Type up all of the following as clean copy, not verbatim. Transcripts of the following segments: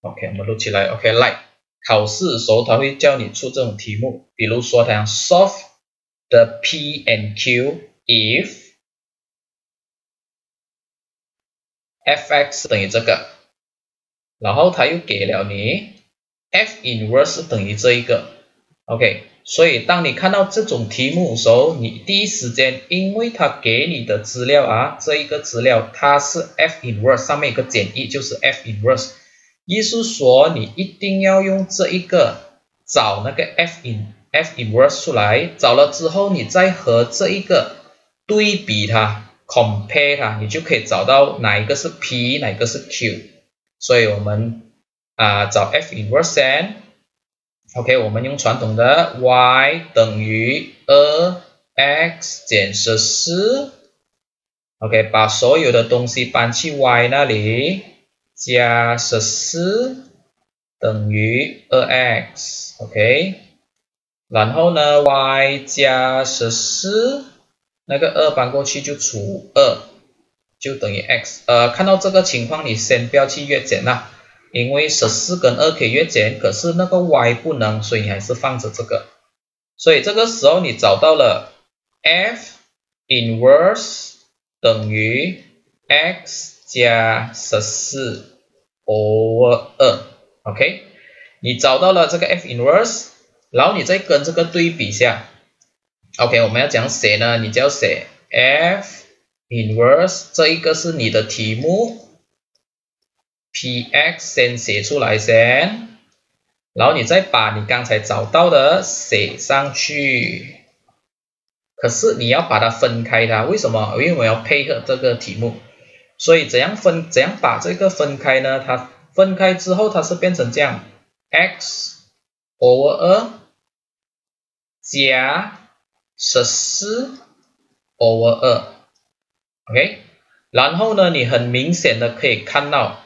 OK， 我们录起来。OK， 来，考试的时候他会叫你出这种题目，比如说他讲 solve the P and Q if fx 等于这个，然后他又给了你 f inverse 等于这一个。OK， 所以当你看到这种题目的时候，你第一时间，因为他给你的资料啊，这一个资料它是 f inverse 上面有个简易，就是 f inverse。意思说你一定要用这一个找那个 f inverse 出来，找了之后你再和这一个对比它 compare 它，你就可以找到哪一个是 P 哪一个是 Q。所以我们找 f inverse n OK， 我们用传统的 y 等于 2x 减14 OK， 把所有的东西搬去 y 那里，加14等于 2x OK， 然后呢 y 加14那个2搬过去就除2就等于 x。看到这个情况你先不要去约减啦，因为14跟2可以约减，可是那个 y 不能，所以你还是放着这个。所以这个时候你找到了 f inverse 等于 x 加14 over 2 OK， 你找到了这个 f inverse， 然后你再跟这个对比一下。OK， 我们要怎样写呢？你就要写 f inverse， 这一个是你的题目，px 先写出来先，然后你再把你刚才找到的写上去。可是你要把它分开它，为什么？因为我要配合这个题目，所以怎样把这个分开呢？它分开之后它是变成这样 x over 2加14 over 2 OK， 然后呢你很明显的可以看到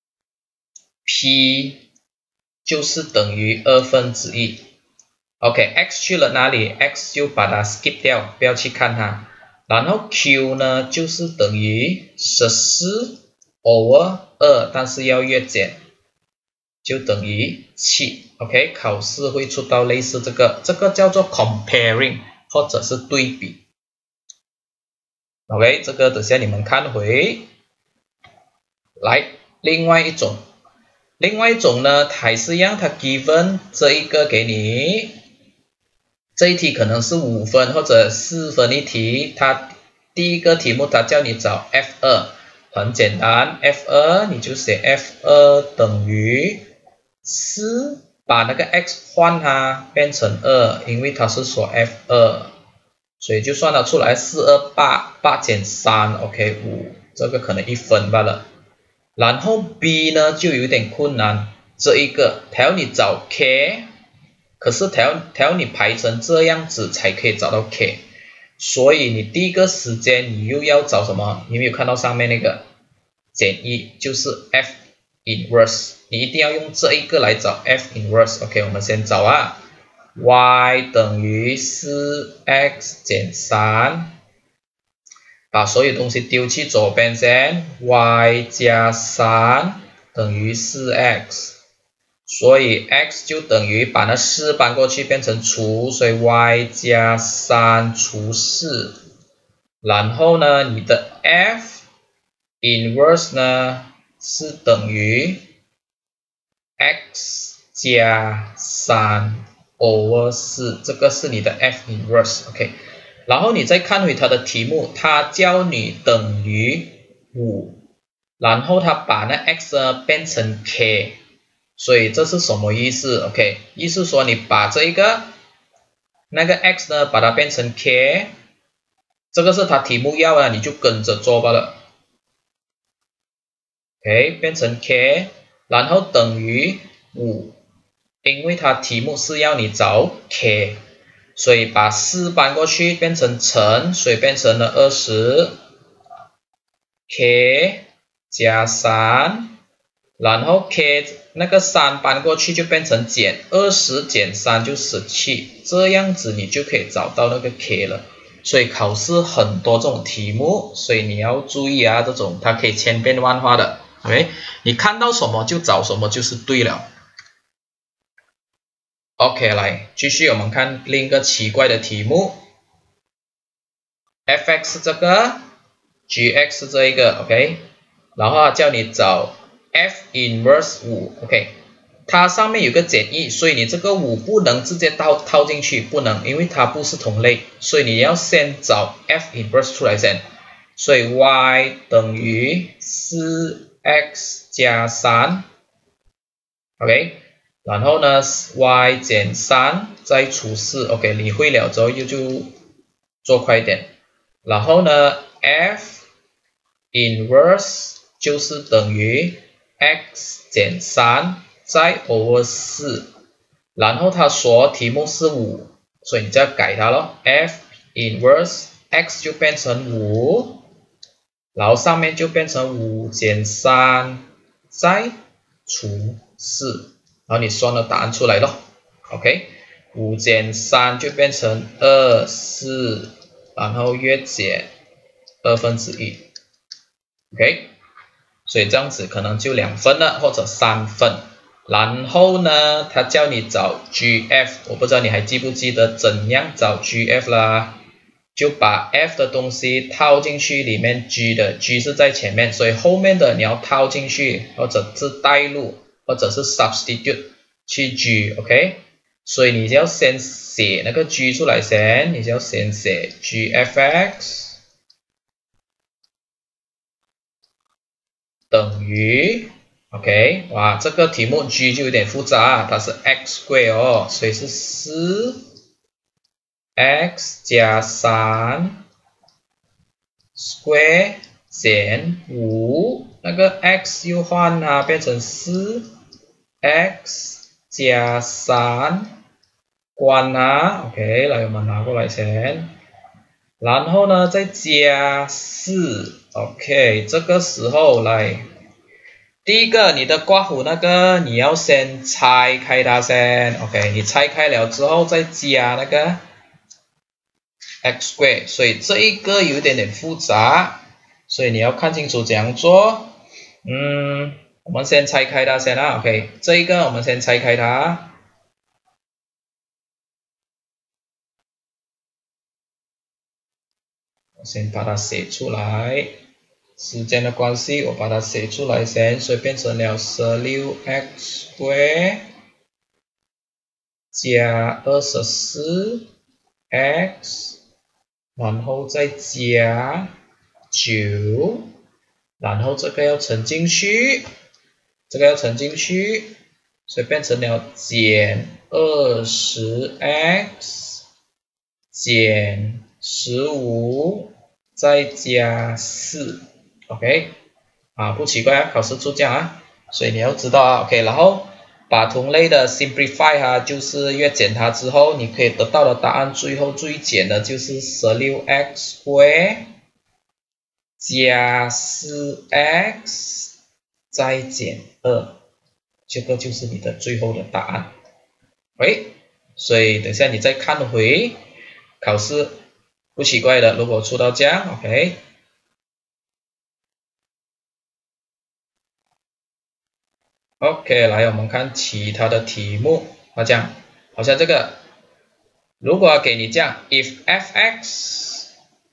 P 就是等于1/2 OK， x 去了哪里？ x 就把它 skip 掉，不要去看它。然后 q 呢就是等于14 over 2，但是要约减，就等于7。OK， 考试会出到类似这个叫做 comparing 或者是对比。OK， 这个等下你们看回来。另外一种呢，还是让它 given 这一个给你，这一题可能是5分或者4分一题。它第一个题目它叫你找 f2， 很简单 ，f2 你就写 f2 等于4，把那个 x 换它变成2，因为它是说 f2， 所以就算它出来428减3 OK 5，这个可能1分罢了。然后 B 呢就有点困难，这一个它要你找 K， 可是它要你排成这样子才可以找到 K， 所以你第一个时间你又要找什么？你有没有看到上面那个简易就是 F inverse， 你一定要用这一个来找 F inverse。 OK， 我们先找y 等于 4x 减3，把所有东西丢去左边先 ，y 加3等于 4x， 所以 x 就等于把那4搬过去变成除，所以 y 加3除4，然后呢，你的 f inverse 呢是等于 x 加3 over 4，这个是你的 f inverse OK。然后你再看回它的题目，它教你等于5，然后它把那 x 呢变成 k， 所以这是什么意思 ？OK， 意思说你把这一个那个 x 呢把它变成 k， 这个是它题目要的，你就跟着做罢了。OK， 变成 k， 然后等于5，因为它题目是要你找 k。所以把4搬过去变成乘，所以变成了20 k 加3，然后 k 那个3搬过去就变成减，20减3就17，这样子你就可以找到那个 k 了。所以考试很多这种题目，所以你要注意这种它可以千变万化的。 OK， 你看到什么就找什么就是对了。OK， 来继续我们看另一个奇怪的题目 ，fx 这个 ，gx 这一个 ，OK， 然后叫你找 f inverse 5 ，OK， 它上面有个简易，所以你这个5不能直接套进去，不能，因为它不是同类，所以你要先找 f inverse 出来先，所以 y 等于 4x 加3 ，OK。然后呢 ，y 减3再除4 ，OK， 你会了之后就做快一点。然后呢 ，f inverse 就是等于 x 减3再 over 4，然后它说题目是5，所以你就要改它咯 ，f inverse x 就变成5，然后上面就变成5减3再除4。然后你算了答案出来咯 ，OK， 5减3就变成24，然后约减1/2 ，OK， 所以这样子可能就2分了，或者3分。然后呢，他叫你找 GF， 我不知道你还记不记得怎样找 GF 啦？就把 F 的东西套进去里面 G 的 G 是在前面，所以后面的你要套进去，或者是带入。或者是 substitute 去 G，OK， 所以你就要先写那个 G 出来先，你就要先写 GFX 等于 OK， 哇，这个题目 G 就有点复杂，它是 x square 哦，所以是4x 加3 square 减5，那个 x 又换它变成4。x 加3关啊 ，OK， 来我们拿过来先，然后呢再加4 ，OK， 这个时候来，第一个你的刮胡那个你要先拆开它先 ，OK， 你拆开了之后再加那个 x square， 所以这一个有一点点复杂，所以你要看清楚怎样做，我们先拆开它先啦 ，OK， 这一个我们先拆开它，我先把它写出来，时间的关系我把它写出来先，所以变成了 16x square 加 24x， 然后再加9，然后这个要乘进去。这个要乘进去，所以变成了减 20x 减15再加4 ，OK， 不奇怪啊，考试出这样啊，所以你要知道啊 ，OK， 然后把同类的 simplify 就是约减它之后，你可以得到的答案最后最减的就是 16x square 加 4x 再减2，这个就是你的最后的答案。OK， 所以等下你再看回考试，不奇怪的，如果出到这样 ，OK。OK， 来我们看其他的题目，好像这个，如果给你这样 ，if f(x)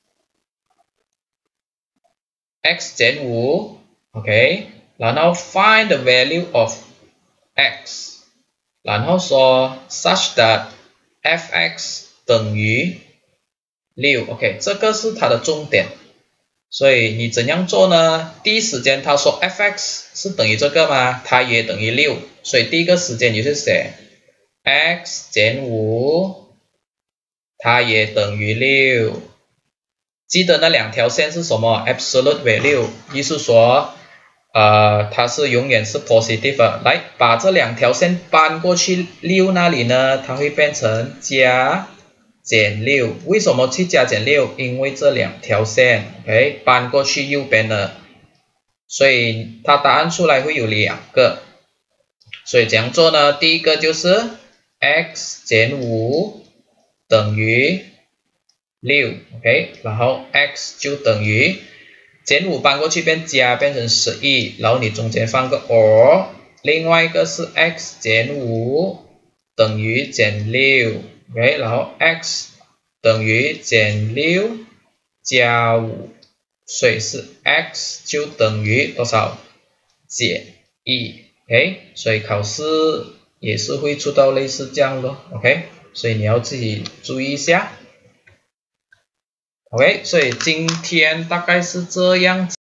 x 减5 ，OK。然后 find the value of x， 然后说 such that f(x) 等于6 ，OK， 这个是它的重点。所以你怎样做呢？第一时间他说 f(x) 是等于这个吗？它也等于6，所以第一个时间你就写 x 减5，它也等于6。记得那两条线是什么 ？absolute value， 意思说它是永远是 positive 的。来，把这两条线搬过去6那里呢，它会变成加减6。为什么去加减6？因为这两条线 ，OK， 搬过去右边了，所以它答案出来会有2个。所以怎样做呢？第一个就是 x 减5等于6 ，OK， 然后 x 就等于减5搬过去变加，变成11，然后你中间放个 or， 另外一个是 x 减5等于减6 ，OK， 然后 x 等于减6加5，所以是 x 就等于多少？减1 ，OK， 所以考试也是会出到类似这样的 ，OK， 所以你要自己注意一下。OK， 所以今天大概是这样子。